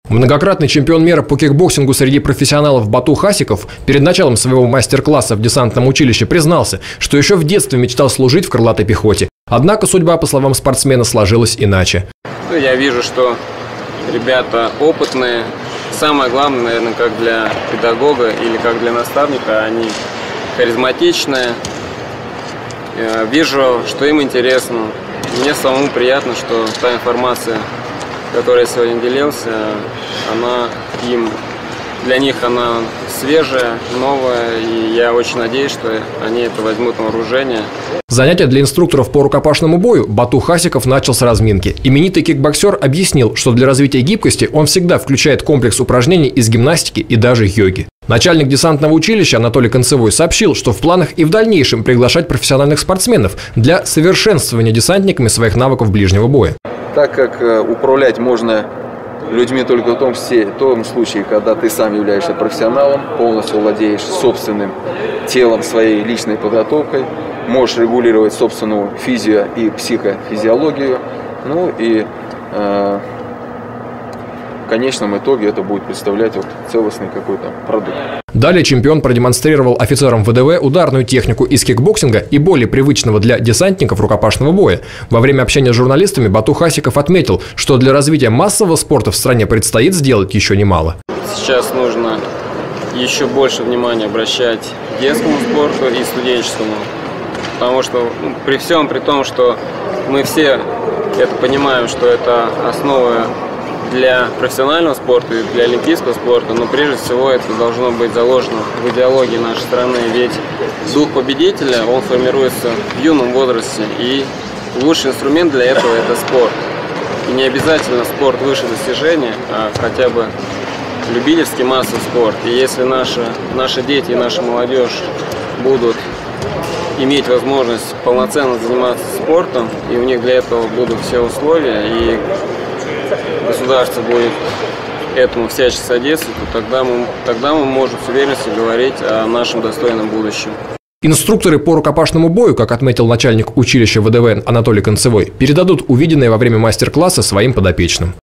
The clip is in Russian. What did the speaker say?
Многократный чемпион мира по кикбоксингу среди профессионалов Бату Хасиков перед началом своего мастер-класса в десантном училище признался, что еще в детстве мечтал служить в крылатой пехоте. Однако судьба, по словам спортсмена, сложилась иначе. Я вижу, что ребята опытные. Самое главное, наверное, как для педагога или как для наставника, они харизматичные. Вижу, что им интересно. Мне самому приятно, что та информация, которой я сегодня делился, для них она свежая, новая, и я очень надеюсь, что они это возьмут на вооружение. Занятия для инструкторов по рукопашному бою Бату Хасиков начал с разминки. Именитый кикбоксер объяснил, что для развития гибкости он всегда включает комплекс упражнений из гимнастики и даже йоги. Начальник десантного училища Анатолий Концевой сообщил, что в планах и в дальнейшем приглашать профессиональных спортсменов для совершенствования десантниками своих навыков ближнего боя. Так как управлять можно людьми только в том случае, когда ты сам являешься профессионалом, полностью владеешь собственным телом, своей личной подготовкой, можешь регулировать собственную физио- и психофизиологию, ну и в конечном итоге это будет представлять целостный какой-то продукт. Далее чемпион продемонстрировал офицерам ВДВ ударную технику из кикбоксинга и более привычного для десантников рукопашного боя. Во время общения с журналистами Бату Хасиков отметил, что для развития массового спорта в стране предстоит сделать еще немало. Сейчас нужно еще больше внимания обращать к детскому спорту и студенческому. Потому что при том, что мы все это понимаем, что это основа для профессионального спорта и для олимпийского спорта, но прежде всего это должно быть заложено в идеологии нашей страны, ведь дух победителя, он формируется в юном возрасте, и лучший инструмент для этого – это спорт. И не обязательно спорт выше достижения, а хотя бы любительский массовый спорт. И если наши дети и наша молодежь будут иметь возможность полноценно заниматься спортом, и у них для этого будут все условия, и государство будет этому всячески содействовать, то тогда мы можем с уверенностью говорить о нашем достойном будущем. Инструкторы по рукопашному бою, как отметил начальник училища ВДВ Анатолий Концевой, передадут увиденное во время мастер-класса своим подопечным.